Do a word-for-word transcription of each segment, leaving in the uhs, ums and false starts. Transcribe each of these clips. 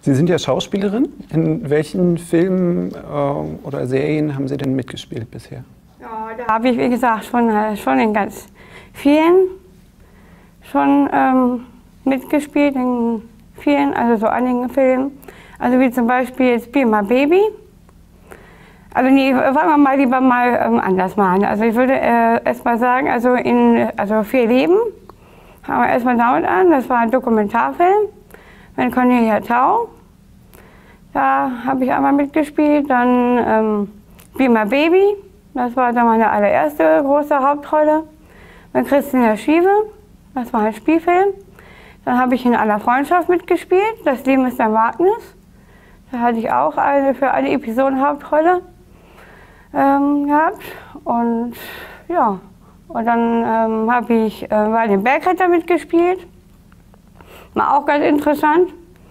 Sie sind ja Schauspielerin. In welchen Filmen äh, oder Serien haben Sie denn mitgespielt bisher? Ja, da habe ich, wie gesagt, schon, äh, schon in ganz vielen schon ähm, mitgespielt, in vielen, also so einigen Filmen. Also wie zum Beispiel jetzt Be My Baby. Also nee, fangen wir mal lieber mal ähm, anders machen. Also ich würde äh, erst mal sagen, also in also Vier Leben, fangen wir erstmal damit an, das war ein Dokumentarfilm mit Cornelia Tau. Da habe ich einmal mitgespielt, dann ähm, Be My Baby, das war dann meine allererste große Hauptrolle mit Christina Schiewe, das war ein Spielfilm. Dann habe ich in Aller Freundschaft mitgespielt, Das Leben ist ein Wagnis. Da hatte ich auch eine für alle Episoden Hauptrolle ähm, gehabt. Und ja, und dann ähm, habe ich äh, bei den Bergretter mitgespielt. War auch ganz interessant.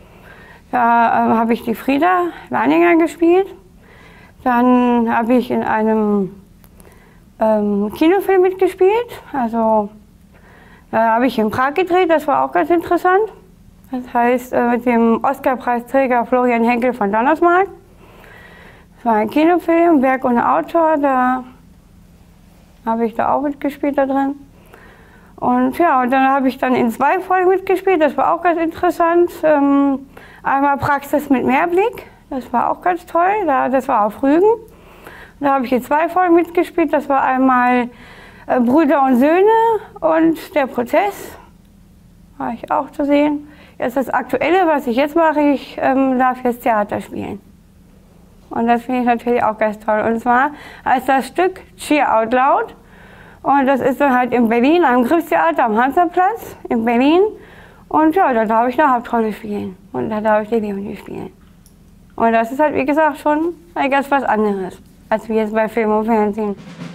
Da ähm, habe ich die Frieda Leininger gespielt. Dann habe ich in einem ähm, Kinofilm mitgespielt. Also da habe ich in Prag gedreht, das war auch ganz interessant. Das heißt, äh, mit dem Oscarpreisträger Florian Henkel von Donnersmarck. Das war ein Kinofilm, Werk ohne Autor, da habe ich da auch mitgespielt da drin. Und ja, und dann habe ich dann in zwei Folgen mitgespielt, das war auch ganz interessant. Ähm, einmal Praxis mit Mehrblick, das war auch ganz toll, da, das war auf Rügen. Da habe ich in zwei Folgen mitgespielt, das war einmal äh, Brüder und Söhne und Der Prozess, war ich auch zu sehen. Jetzt das Aktuelle, was ich jetzt mache, ich ähm, darf jetzt Theater spielen. Und das finde ich natürlich auch ganz toll. Und zwar heißt das Stück Cheer Out Loud. Und das ist dann halt in Berlin, am Grifstheater am Hansaplatz in Berlin. Und ja, da darf ich eine Hauptrolle spielen. Und da darf ich die Leonie spielen. Und das ist halt, wie gesagt, schon ganz was anderes, als wir jetzt bei Film und Fernsehen.